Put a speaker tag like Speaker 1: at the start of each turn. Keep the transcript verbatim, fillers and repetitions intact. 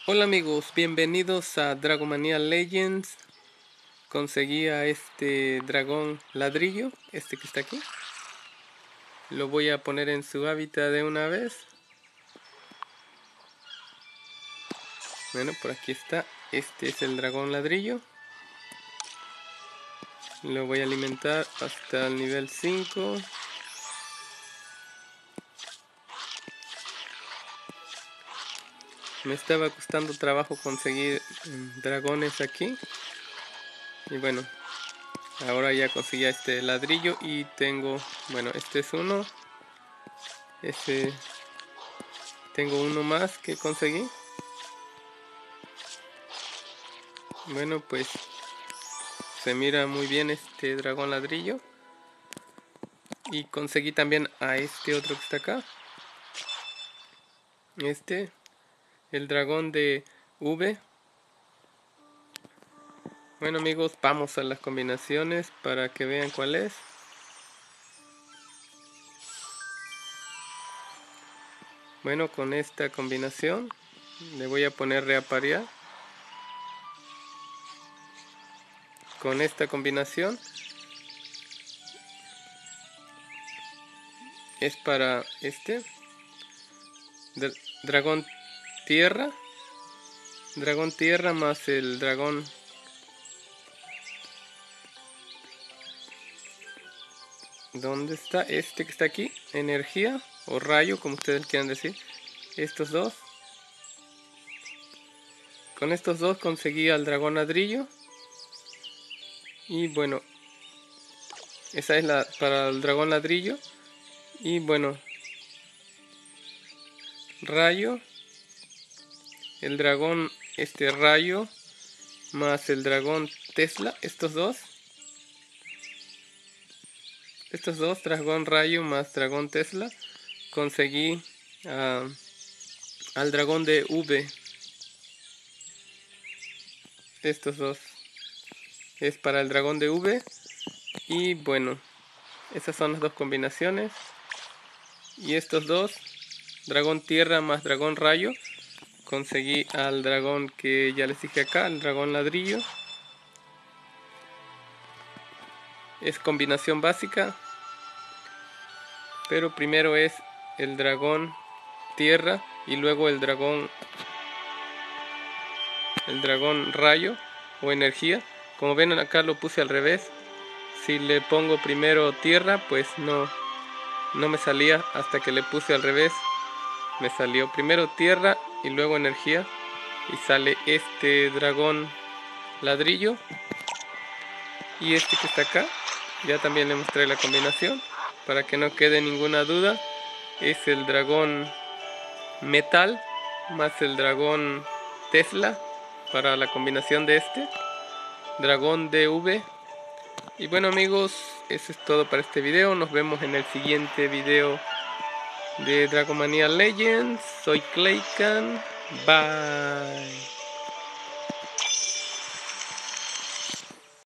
Speaker 1: Hola amigos, bienvenidos a Dragomanía Legends. Conseguí a este dragón ladrillo, este que está aquí. Lo voy a poner en su hábitat de una vez. Bueno, por aquí está. Este es el dragón ladrillo. Lo voy a alimentar hasta el nivel cinco. Me estaba costando trabajo conseguir dragones aquí. Y bueno, ahora ya conseguí a este ladrillo y tengo, bueno, este es uno. Este, tengo uno más que conseguí. Bueno, pues se mira muy bien este dragón ladrillo. Y conseguí también a este otro que está acá. Este, el dragón de V. Bueno amigos, vamos a las combinaciones para que vean cuál es. Bueno, con esta combinación le voy a poner reaparear. Con esta combinación es para este Dr- dragón tierra. Dragón tierra más el dragón ¿dónde está? Este que está aquí, energía o rayo, como ustedes quieran decir. Estos dos. Con estos dos conseguí al dragón ladrillo. Y bueno, esa es la para el dragón ladrillo. Y bueno, rayo. El dragón, este rayo, más el dragón Tesla, estos dos. Estos dos, dragón rayo más dragón Tesla. Conseguí uh, al dragón de V. Estos dos. Es para el dragón de V. Y bueno, esas son las dos combinaciones. Y estos dos, dragón tierra más dragón rayo. Conseguí al dragón que ya les dije acá, el dragón ladrillo. Es combinación básica. Pero primero es el dragón tierra y luego el dragón el dragón rayo o energía. Como ven acá lo puse al revés. Si le pongo primero tierra, pues no, no me salía hasta que le puse al revés. Me salió primero tierra y luego energía. Y sale este dragón ladrillo. Y este que está acá. Ya también le mostré la combinación. Para que no quede ninguna duda. Es el dragón metal más el dragón Tesla. Para la combinación de este. Dragón D V. Y bueno amigos, eso es todo para este video. Nos vemos en el siguiente video de Dragomanía Legends. Soy Claycan. Bye.